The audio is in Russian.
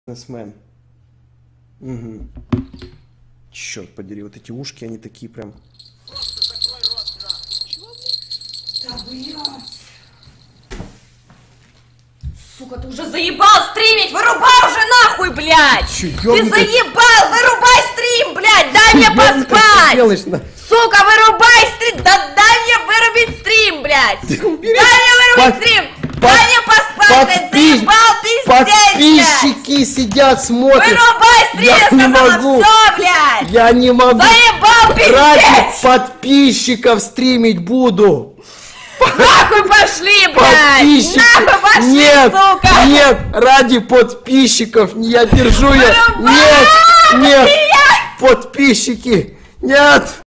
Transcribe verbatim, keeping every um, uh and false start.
Бизнесмен. Угу. Черт подери, вот эти ушки, они такие прям. Просто закрой рот, нахуй. Да, блядь. Сука, ты уже заебал стримить! Вырубай уже нахуй, блядь! Че, ты заебал! Вырубай стрим, блядь! Дай мне поспать! Сука, вырубай стрим! Да дай мне вырубить стрим, блядь! Дай мне вырубить Под... стрим! Под... Дай мне поспать, блядь! Подпис... Заебал ты Подписчики блядь. Сидят, смотрят! Вырубай стрим, я, я не могу! Все, блядь! Я не могу! Заебал, пиздец! Ради подписчиков стримить буду! Нахуй пошли, блядь! Подписчики! Нахуй пошли, нет, сука! Нет! Ради подписчиков! Я держу я! Нет! Нет! Подписчики! Нет!